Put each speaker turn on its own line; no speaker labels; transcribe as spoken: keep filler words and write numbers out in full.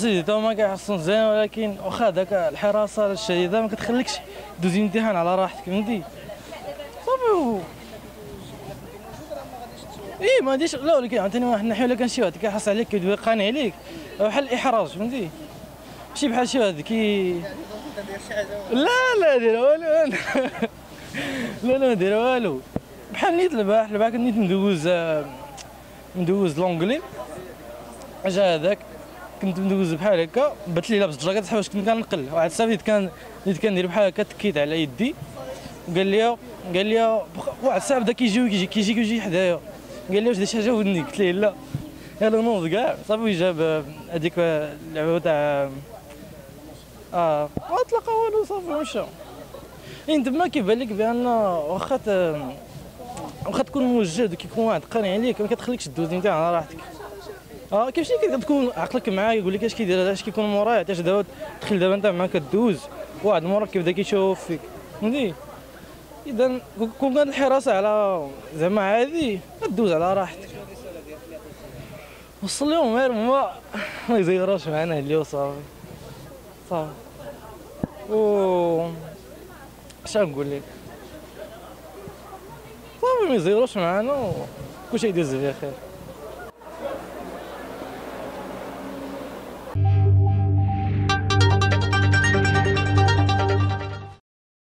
اسيدي تا هما كيحسن مزيان، ولكن واخا داك الحراسه الشديده ما كتخليكش دوز الامتحان على راحتك، فهمتي صافي. ايه ما غاديش، لا ولكن عاوتاني واحد الناحيه الا كان شي واحد كيحرص عليك كيدوي قانع عليك بحال الاحراج، فهمتي ماشي بحال شي واحد كي لا لا دير والو لا لا ما داير والو، بحال نيت البارح البارح كنت نيت ندوز ندوز لونجلي، جا هذاك كنت ندوز بحال هكا بات لي لابس الجاكيط حواش كنت كنقل، واحد صافي كان بديت كندير بحال هكا تكيت على يدي وقال لي قال لي واحد الساعه بدا كيجي كيجي كيجي كيجي حدايا، قال لي واش داير شي حاجه ودني، قلت ليه لا، يلاه نوض كاع صافي جاب هذيك اللعبه تاع اه ما تلقى والو صافي مشى. يعني تما كيبان لك بان واخا واخا تكون موجد وكيكون واحد قانع عليك ما كتخليكش دوز انت على راحتك. اه كيفاش كتكون عقلك معاه يقول لك اش كيدير هذا اش كيكون موراي، حتى دابا تدخل دابا انت معاه كدوز واحد المورا كيبدا كيشوف فيك، فهمتي. اذا كون كانت الحراسه على زعما عادي كدوز على راحتك. وصل لهم غير ما ما يزيروش معنا اللي صافي صافي. و اش نقول لك صافي ما يزيروش معنا وكلشي يدوز بخير.